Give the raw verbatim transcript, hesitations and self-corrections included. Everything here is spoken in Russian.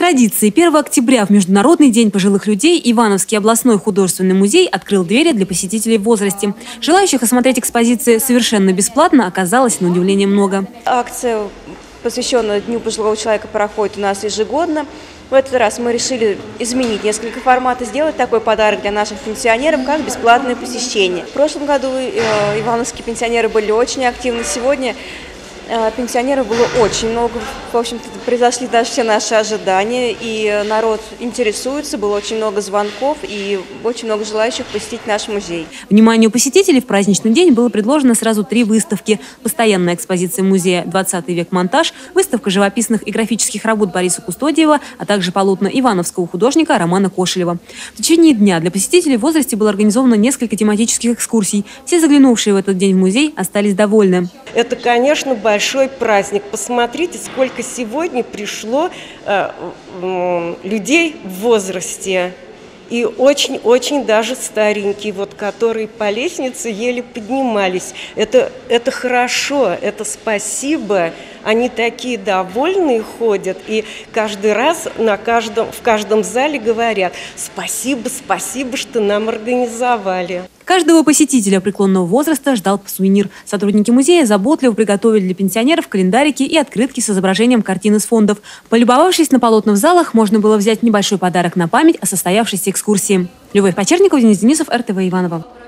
традиции первого октября в Международный день пожилых людей Ивановский областной художественный музей открыл двери для посетителей в возрасте. Желающих осмотреть экспозиции совершенно бесплатно оказалось на удивление много. Акция, посвященная Дню пожилого человека, проходит у нас ежегодно. В этот раз мы решили изменить несколько форматов, сделать такой подарок для наших пенсионеров, как бесплатное посещение. В прошлом году э, ивановские пенсионеры были очень активны. Сегодня э, пенсионеров было очень много. В общем-то, произошли даже все наши ожидания, и народ интересуется, было очень много звонков и очень много желающих посетить наш музей. Вниманию посетителей в праздничный день было предложено сразу три выставки. Постоянная экспозиция музея «двадцатый век монтаж», выставка живописных и графических работ Бориса Кустодиева, а также полотна ивановского художника Романа Кошелева. В течение дня для посетителей в возрасте было организовано несколько тематических экскурсий. Все заглянувшие в этот день в музей остались довольны. Это, конечно, большой праздник. Посмотрите, сколько сегодня пришло э, э, людей в возрасте. И очень-очень даже старенькие, вот, которые по лестнице еле поднимались. Это, это хорошо, это спасибо. Они такие довольные ходят. И каждый раз на каждом, в каждом зале говорят: спасибо, спасибо, что нам организовали. Каждого посетителя преклонного возраста ждал сувенир. Сотрудники музея заботливо приготовили для пенсионеров календарики и открытки с изображением картин из фондов. Полюбовавшись на полотна в залах, можно было взять небольшой подарок на память о состоявшейся экскурсии. Любовь Почерникова, Денис Денисов, эр тэ вэ Иваново.